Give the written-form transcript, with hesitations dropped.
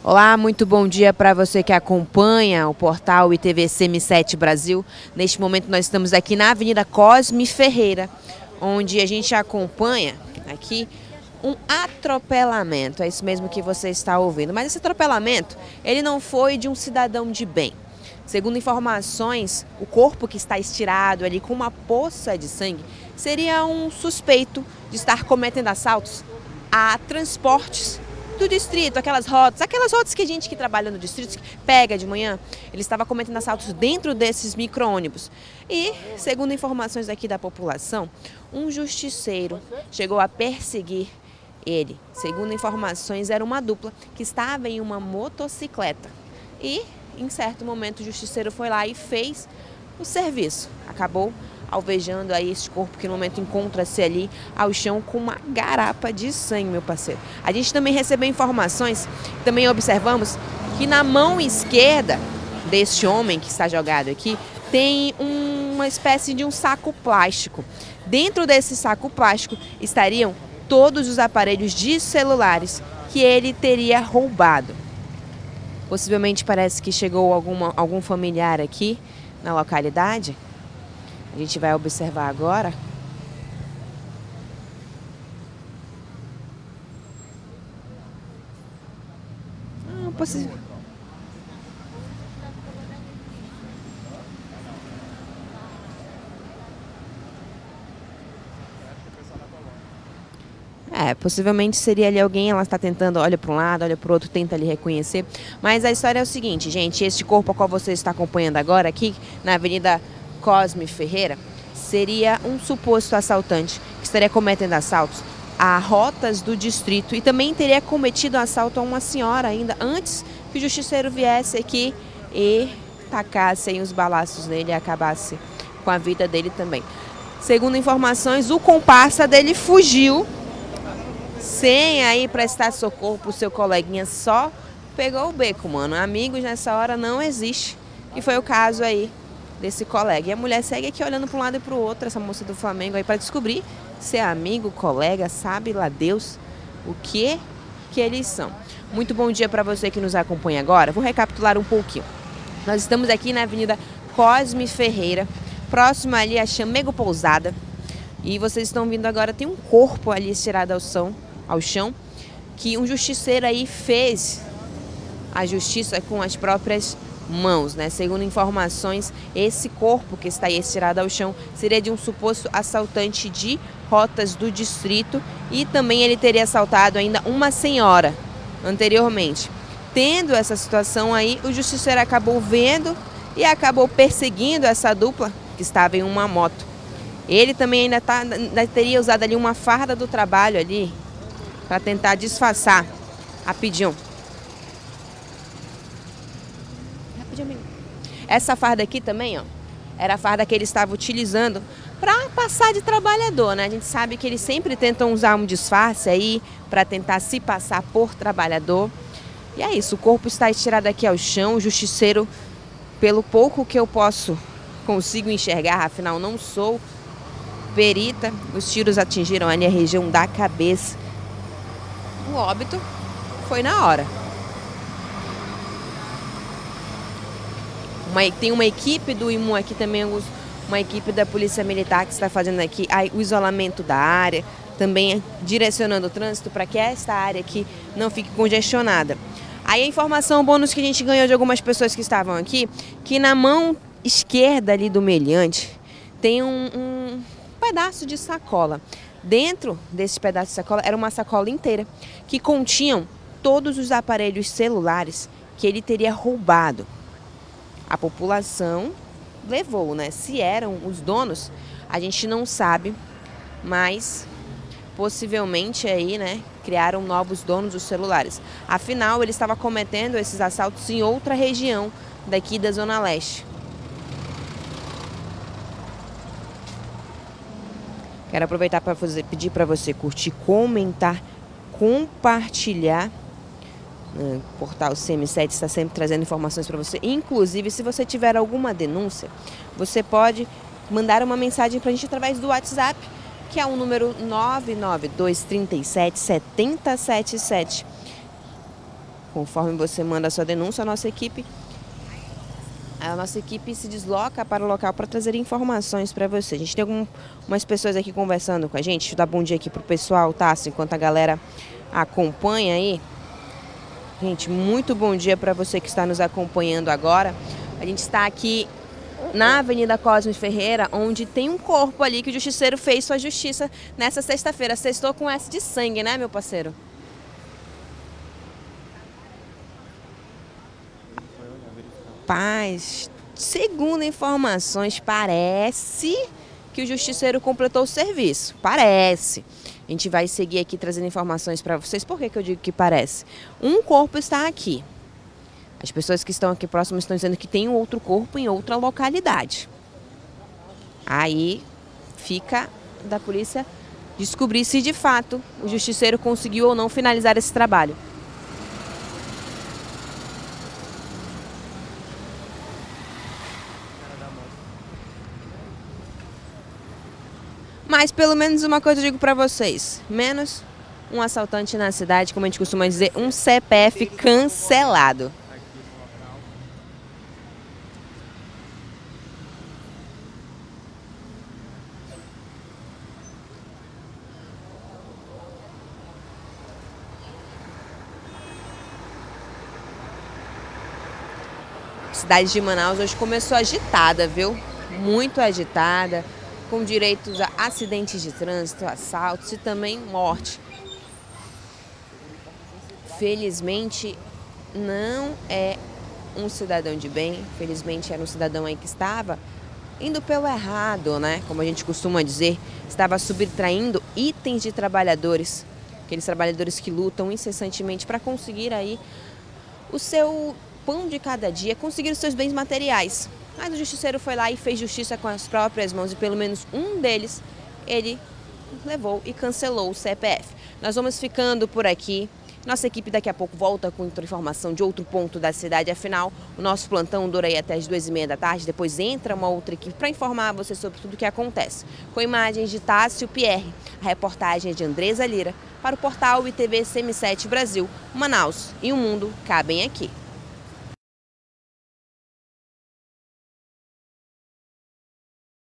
Olá, muito bom dia para você que acompanha o portal ITVC M7 Brasil. Neste momento nós estamos aqui na Avenida Cosme Ferreira, onde a gente acompanha aqui um atropelamento. É isso mesmo que você está ouvindo. Mas esse atropelamento, ele não foi de um cidadão de bem. Segundo informações, o corpo que está estirado ali com uma poça de sangue seria um suspeito de estar cometendo assaltos a transportes do distrito, aquelas rotas que a gente que trabalha no distrito pega de manhã. Ele estava cometendo assaltos dentro desses micro-ônibus. E, segundo informações aqui da população, um justiceiro chegou a perseguir ele. Segundo informações, era uma dupla que estava em uma motocicleta. E, em certo momento, o justiceiro foi lá e fez o serviço. Acabou alvejando aí esse corpo que no momento encontra-se ali ao chão com uma garapa de sangue, meu parceiro. A gente também recebeu informações, também observamos que na mão esquerda deste homem que está jogado aqui tem uma espécie de um saco plástico. Dentro desse saco plástico estariam todos os aparelhos de celulares que ele teria roubado. Possivelmente parece que chegou algum familiar aqui na localidade. A gente vai observar agora. Possivelmente seria ali alguém, ela está tentando, olha para um lado, olha para o outro, tenta ali reconhecer. Mas a história é o seguinte, gente, este corpo a qual você está acompanhando agora aqui na Avenida Cosme Ferreira seria um suposto assaltante que estaria cometendo assaltos a rotas do distrito e também teria cometido assalto a uma senhora ainda antes que o justiceiro viesse aqui e tacasse os balaços nele e acabasse com a vida dele também. Segundo informações, o comparsa dele fugiu sem aí prestar socorro pro seu coleguinha, só pegou o beco, mano. Amigos nessa hora não existe. E foi o caso aí desse colega. E a mulher segue aqui olhando para um lado e para o outro, essa moça do Flamengo aí, para descobrir se é amigo, colega, sabe lá Deus o que eles são. Muito bom dia para você que nos acompanha agora. Vou recapitular um pouquinho. Nós estamos aqui na Avenida Cosme Ferreira, próximo ali a Chamego Pousada. E vocês estão vendo agora, tem um corpo ali estirado ao chão, que um justiceiro aí fez a justiça com as próprias mãos, né? Segundo informações, esse corpo que está aí estirado ao chão seria de um suposto assaltante de rotas do distrito e também ele teria assaltado ainda uma senhora anteriormente. Tendo essa situação aí, o justiceiro acabou vendo e acabou perseguindo essa dupla que estava em uma moto. Ele também ainda teria usado ali uma farda do trabalho ali para tentar disfarçar. Rapidinho. Essa farda aqui também, ó, era a farda que ele estava utilizando para passar de trabalhador, né? A gente sabe que eles sempre tentam usar um disfarce aí para tentar se passar por trabalhador. E é isso, o corpo está estirado aqui ao chão, o justiceiro, pelo pouco que eu consigo enxergar, afinal não sou perita, os tiros atingiram ali a região da cabeça. O óbito foi na hora. Tem uma equipe do IMU aqui também, uma equipe da Polícia Militar que está fazendo aqui o isolamento da área, também direcionando o trânsito para que esta área aqui não fique congestionada. Aí a informação bônus que a gente ganhou de algumas pessoas que estavam aqui, que na mão esquerda ali do meliante tem um pedaço de sacola. Dentro desse pedaço de sacola era uma sacola inteira que continham todos os aparelhos celulares que ele teria roubado. A população levou, né? Se eram os donos, a gente não sabe, mas possivelmente aí, né, criaram novos donos dos celulares. Afinal, ele estava cometendo esses assaltos em outra região daqui da Zona Leste. Quero aproveitar para pedir para você curtir, comentar, compartilhar. O portal CM7 está sempre trazendo informações para você. Inclusive, se você tiver alguma denúncia, você pode mandar uma mensagem para a gente através do WhatsApp, que é o número 992377077. Conforme você manda a sua denúncia, a nossa equipe se desloca para o local para trazer informações para você. A gente tem algumas pessoas aqui conversando com a gente. Deixa eu dar bom dia aqui pro pessoal, tá? Enquanto a galera acompanha aí. Gente, muito bom dia para você que está nos acompanhando agora. A gente está aqui na Avenida Cosme Ferreira, onde tem um corpo ali que o justiceiro fez sua justiça nessa sexta-feira. Sextou com S de sangue, né, meu parceiro? Paz, segundo informações, parece que o justiceiro completou o serviço. Parece. A gente vai seguir aqui trazendo informações para vocês. Por que eu digo que parece? Um corpo está aqui. As pessoas que estão aqui próximas estão dizendo que tem um outro corpo em outra localidade. Aí fica da polícia descobrir se de fato o justiceiro conseguiu ou não finalizar esse trabalho. Mas pelo menos uma coisa eu digo pra vocês, menos um assaltante na cidade, como a gente costuma dizer, um CPF cancelado. A cidade de Manaus hoje começou agitada, viu? Muito agitada, com direitos a acidentes de trânsito, assaltos e também morte. Felizmente, não é um cidadão de bem, felizmente era um cidadão aí que estava indo pelo errado, né? Como a gente costuma dizer, estava subtraindo itens de trabalhadores, aqueles trabalhadores que lutam incessantemente para conseguir aí o seu pão de cada dia, conseguir os seus bens materiais. Mas o justiceiro foi lá e fez justiça com as próprias mãos e pelo menos um deles ele levou e cancelou o CPF. Nós vamos ficando por aqui. Nossa equipe daqui a pouco volta com outra informação de outro ponto da cidade. Afinal, o nosso plantão dura aí até as 2h30 da tarde. Depois entra uma outra equipe para informar você sobre tudo o que acontece. Com imagens de Tássio Pierre, a reportagem é de Andresa Lira para o portal ITV CM7 Brasil. Manaus e o mundo cabem aqui.